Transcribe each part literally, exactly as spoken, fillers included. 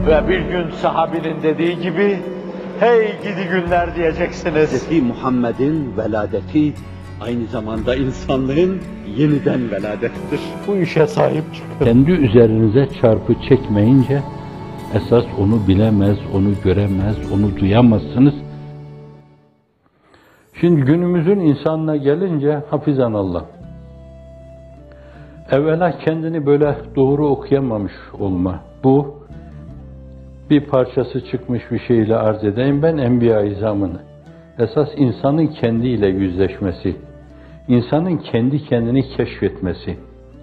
Ve bir gün sahabinin dediği gibi, hey gidi günler diyeceksiniz. Hz. Muhammed'in veladeti aynı zamanda insanlığın yeniden veladettir. Bu işe sahip çıkın. Kendi üzerinize çarpı çekmeyince, esas onu bilemez, onu göremez, onu duyamazsınız. Şimdi günümüzün insanına gelince, hafizanallah, evvela kendini böyle doğru okuyamamış olma. Bu, bir parçası çıkmış bir şeyle arz edeyim ben Enbiya-i İzam'ını. Esas insanın kendiyle yüzleşmesi, insanın kendi kendini keşfetmesi.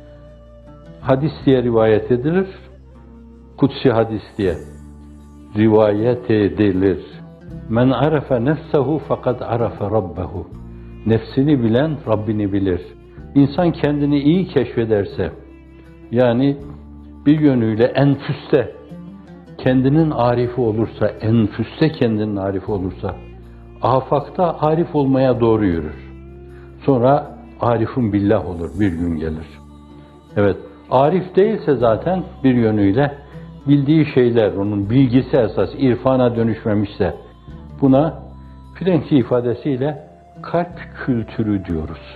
Hadis diye rivayet edilir, kutsi hadis diye rivayet edilir. Men arafe nefsehu fakat arafe rabbehu. Nefsini bilen Rabbini bilir. İnsan kendini iyi keşfederse, yani bir yönüyle enfüste, kendinin arifi olursa, enfüste kendinin arifi olursa, afakta arif olmaya doğru yürür. Sonra arifun billah olur, bir gün gelir. Evet, arif değilse zaten bir yönüyle bildiği şeyler, onun bilgisi esas, irfana dönüşmemişse, buna Frenkçi ifadesiyle kalp kültürü diyoruz.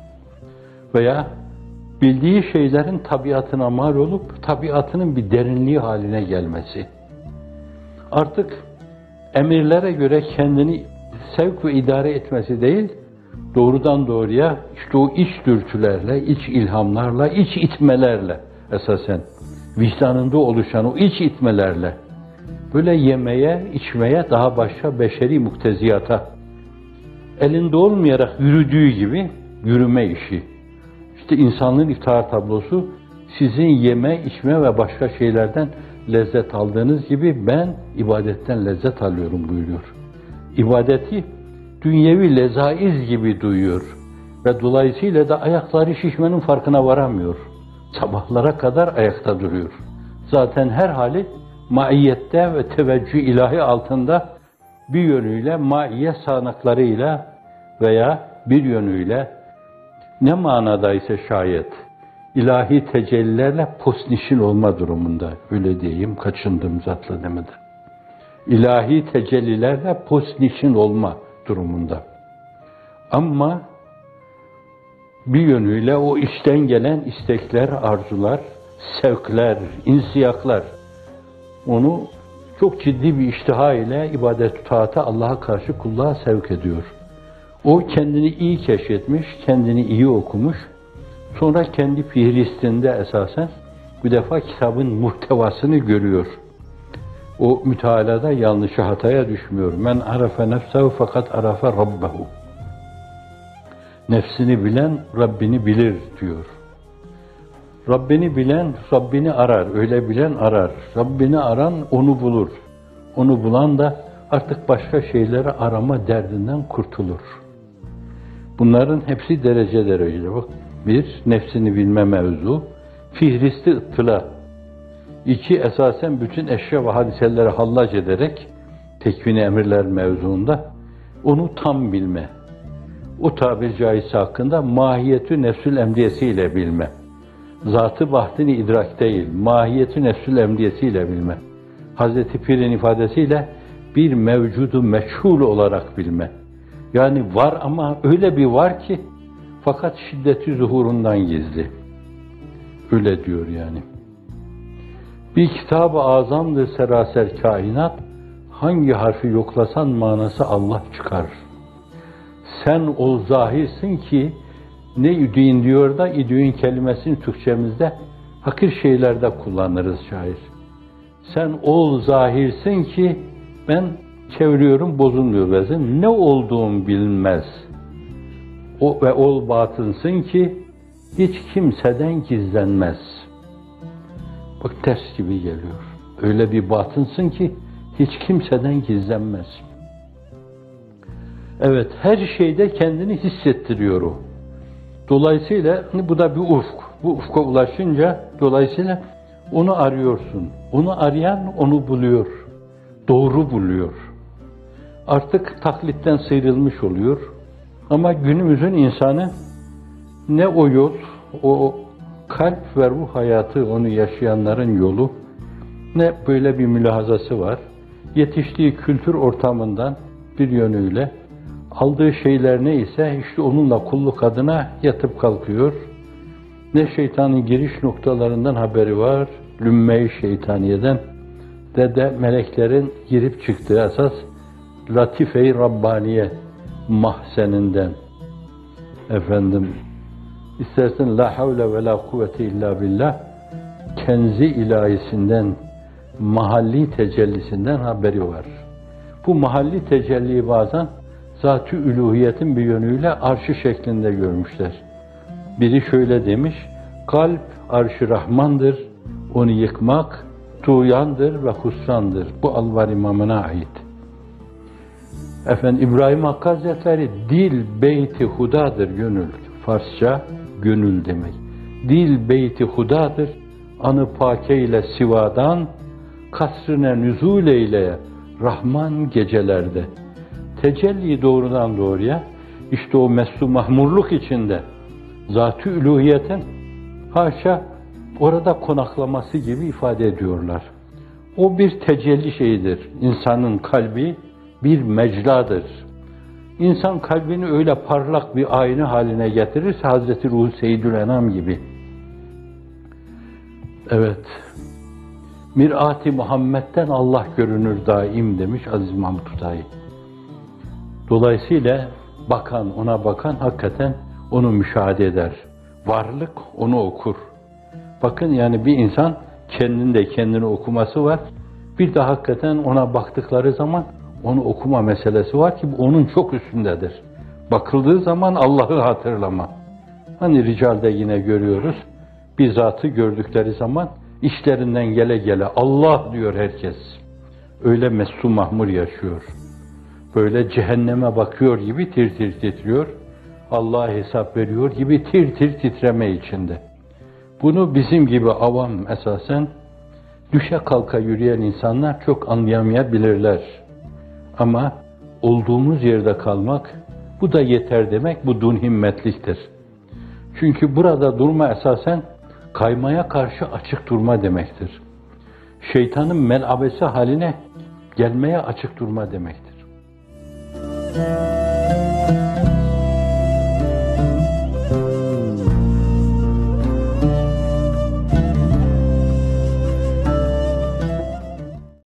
Veya bildiği şeylerin tabiatına mal olup, tabiatının bir derinliği haline gelmesi. Artık emirlere göre kendini sevk ve idare etmesi değil, doğrudan doğruya işte o iç dürtülerle, iç ilhamlarla, iç itmelerle esasen, vicdanında oluşan o iç itmelerle, böyle yemeye, içmeye, daha başka beşeri mukteziyata, elinde olmayarak yürüdüğü gibi yürüme işi. İşte insanlığın iftihar tablosu, sizin yeme, içme ve başka şeylerden lezzet aldığınız gibi ben ibadetten lezzet alıyorum buyuruyor. İbadeti dünyevi lezaiz gibi duyuyor ve dolayısıyla da ayakları şişmenin farkına varamıyor. Sabahlara kadar ayakta duruyor. Zaten her hali maiyette ve teveccüh ilahi altında bir yönüyle maiye sağanaklarıyla veya bir yönüyle ne manada ise şayet ilahi tecellilerle posnişin olma durumunda, öyle diyeyim, kaçındım zatla demeden. İlahi tecellilerle posnişin olma durumunda. Ama bir yönüyle o içten gelen istekler, arzular, sevkler, insiyaklar onu çok ciddi bir iştiha ile ibadet-ü taata, Allah'a karşı kulluğa sevk ediyor. O kendini iyi keşfetmiş, kendini iyi okumuş, sonra kendi fihristinde esasen bu defa kitabın muhtevasını görüyor. O mütealada yanlışa, hataya düşmüyor. Men arafe nefsehu fakat arafe rabbehu. Nefsini bilen Rabbini bilir diyor. Rabbini bilen Rabbini arar, öyle bilen arar. Rabbini aran onu bulur. Onu bulan da artık başka şeyleri arama derdinden kurtulur. Bunların hepsi derece derece. Bak, bir, nefsini bilme mevzu, fihristi ıttıla. İki, esasen bütün eşya ve hadiseleri hallac ederek, tekvini emirler mevzuunda, onu tam bilme. O tabir caizse hakkında mahiyetü nefsül emriyesiyle bilme. Zat-ı bahtini idrak değil, mahiyetü nefsül emriyesiyle bilme. Hazreti Pir'in ifadesiyle bir mevcudu meçhul olarak bilme. Yani var ama öyle bir var ki fakat şiddeti zuhurundan gizli. Öyle diyor yani. Bir kitab-ı azamdır seraser kainat, hangi harfi yoklasan manası Allah çıkar. Sen ol zahirsin ki, ne idüğün diyor da, idüğün kelimesini Türkçemizde hakir şeylerde kullanırız şair. Sen ol zahirsin ki, ben çeviriyorum, bozulmuyor vezin, ne olduğum bilinmez. O ve ol batınsın ki, hiç kimseden gizlenmez. Bak ters gibi geliyor. Öyle bir batınsın ki, hiç kimseden gizlenmez. Evet, her şeyde kendini hissettiriyor o. Dolayısıyla bu da bir ufk. Bu ufka ulaşınca dolayısıyla onu arıyorsun. Onu arayan onu buluyor. Doğru buluyor. Artık taklitten sıyrılmış oluyor. Ama günümüzün insanı ne o yol, o kalp ve ruh hayatı, onu yaşayanların yolu, ne böyle bir mülahazası var. Yetiştiği kültür ortamından bir yönüyle aldığı şeyler neyse işte onunla kulluk adına yatıp kalkıyor. Ne şeytanın giriş noktalarından haberi var, lümme-i şeytaniyeden, de de meleklerin girip çıktığı esas latife-i Rabbaniye mahzeninden. Efendim, istersen la havle ve la kuvvete illa billah, kenzi ilahisinden, mahalli tecellisinden haberi var. Bu mahalli tecelliyi bazen zat-ı üluhiyetin bir yönüyle arşı şeklinde görmüşler. Biri şöyle demiş, kalp arş-ı Rahmandır, onu yıkmak tuğyandır ve husrandır. Bu Alvar İmamı'na ait. Efendim İbrahim Hakkı Hazretleri, dil beyti hudadır gönül. Farsça gönül demek. Dil beyti hudadır, anı pake ile sivadan, kasrine nüzul eyle Rahman gecelerde. Tecelli doğrudan doğruya, işte o meslu mahmurluk içinde, zat-ı üluhiyetin haşa orada konaklaması gibi ifade ediyorlar. O bir tecelli şeyidir. İnsanın kalbi bir mecladır. İnsan kalbini öyle parlak bir ayna haline getirirse Hazreti Ruhu Seyyidül Enam gibi. Evet. Mir'at-i Muhammed'den Allah görünür daim demiş Aziz Mahmud Hüdayi. Dolayısıyla bakan, ona bakan hakikaten onu müşahede eder. Varlık onu okur. Bakın yani bir insan kendinde kendini okuması var. Bir de hakikaten ona baktıkları zaman onu okuma meselesi var ki bu onun çok üstündedir. Bakıldığı zaman Allah'ı hatırlama. Hani ricalde yine görüyoruz. Bir zatı gördükleri zaman işlerinden gele gele Allah diyor herkes. Öyle meslu mahmur yaşıyor. Böyle cehenneme bakıyor gibi tir tir titriyor. Allah'a hesap veriyor gibi tir tir titreme içinde. Bunu bizim gibi avam esasen düşe kalka yürüyen insanlar çok anlayamayabilirler. Ama olduğumuz yerde kalmak, bu da yeter demek, bu dun himmetliktir. Çünkü burada durma esasen kaymaya karşı açık durma demektir. Şeytanın melabesi haline gelmeye açık durma demektir.